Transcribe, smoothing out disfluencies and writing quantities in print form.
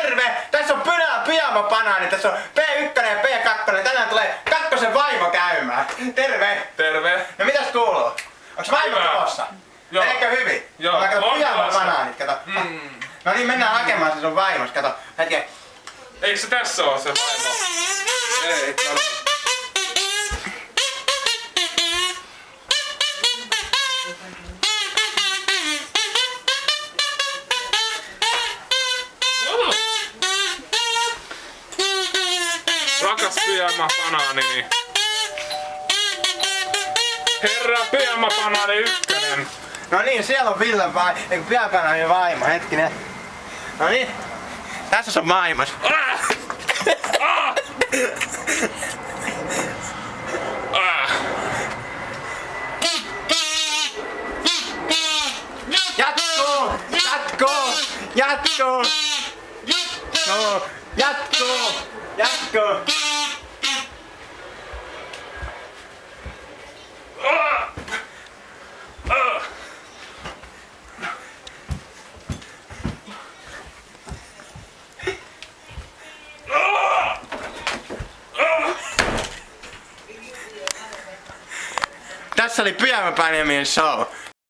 Terve! Tässä on pyjama banaani, tässä on P1 ja P2. Tänään tulee kakkosen vaimo käymään. Terve! Terve! No mitäs kuuluu? Onks vaimo tulossa? Joo. Eikö hyvin? Joo. Mä kato pyjama banaanit, kato. No niin, mennään hakemaan se sun vaimos, kato. Hetken. Eikö se tässä oo se vaimo? Ei, kato. Rakas pyjama banaanini. Herra pyjama banaani ykkönen. No niin, siellä on Villen pyjama vaimo, hetkinen. No niin, tässä on vaimos. Jatkuu! Jatkuu! Jatkuu! No, jatkuu! Jatkuu! Tässä oli Pyjama Benjamin show.